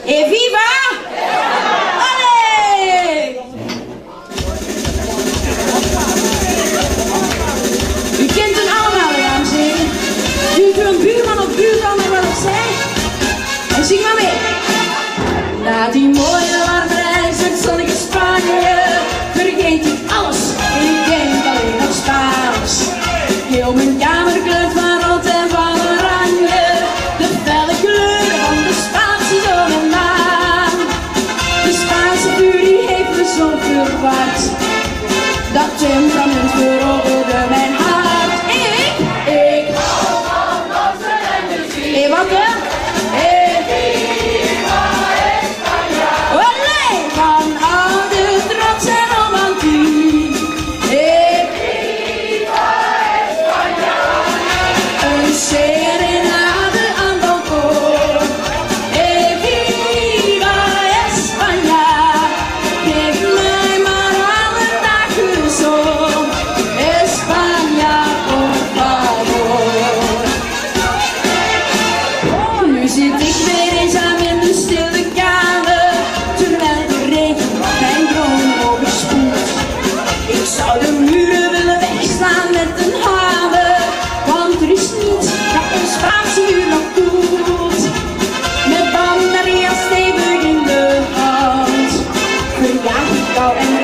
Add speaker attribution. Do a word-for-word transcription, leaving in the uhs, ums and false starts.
Speaker 1: E viva! Allee! U kent hen allemaal, dames en heren. Duurt u een buurman of buurman er wel op zij? En zing maar mee. Na die mooie warme reis naar het zonnige Spanje vergeet ik alles en ik denk alleen nog Spaans. Heel mijn kamer kleurt van rood en van oranje, de felle kleuren van de Spaanse zon en maan. De Spaanse furie heeft me zo verward, dat temperament veroverde mijn hart. Ik, ik hou van onze energie. Hé, wat hè? Zit ik weer eenzaam in de stille kamer, terwijl de regen mijn dromen overspoelt. Ik zou de muren willen wegslaan met een hamer, want er is niets dat een Spaanse muur nog doet. Met Banderia stevig in de hand, verjaag ik kou en